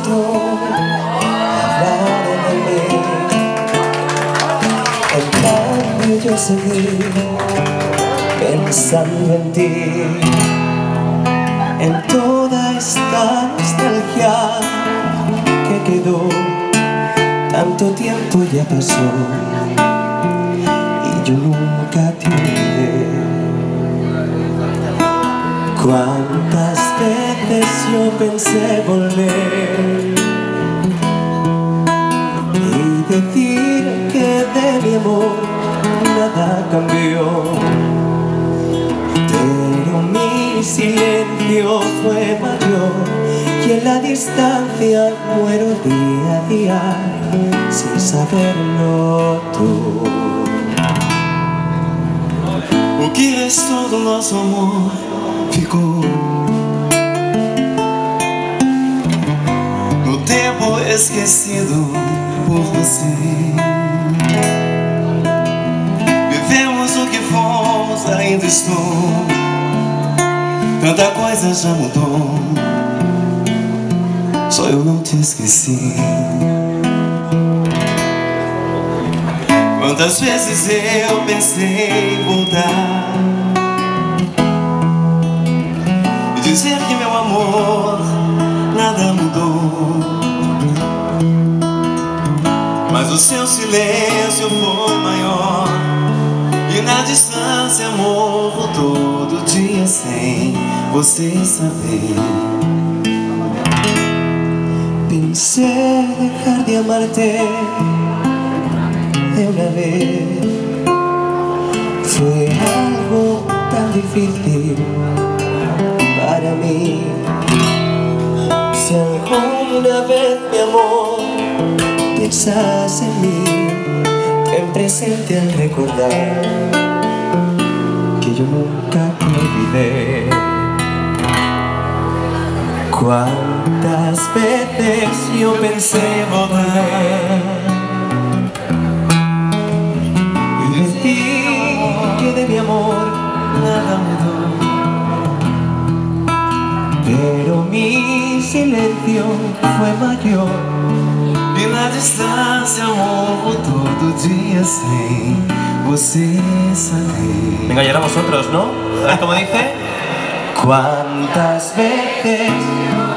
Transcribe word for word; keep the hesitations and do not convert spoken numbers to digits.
otro hablar de mí. En cambio yo seguí pensando en ti, en toda esta nostalgia que quedó. Tanto tiempo ya pasó y yo nunca te olvidé. Cuántas veces yo pensé volver y decir que de mi amor nada cambió, pero mi silencio fue mayor y en la distancia muero día a día sin saberlo tú. O que restou do nosso amor ficou no tempo esquecido por você. Vivemos o que fomos, ainda estou. Tanta coisa já mudou, só eu não te esqueci. Quantas vezes eu pensei em voltar e dizer que meu amor nada mudou, mas o seu silêncio foi maior e na distância morro todo dia sem você saber. Pensé dejar de amarte de una vez, fue algo tan difícil para mí. Si alguna vez, mi amor, piensas en mí, ten presente al recordar que yo nunca te olvidé. Cuántas veces yo pensé volver y decir que de mi amor nada mudó, pero mi silencio fue mayor e na distância morro todo dia sem você saber. Venga, y ahora vosotros, ¿no? ¿Sabes cómo dice? Cuántas veces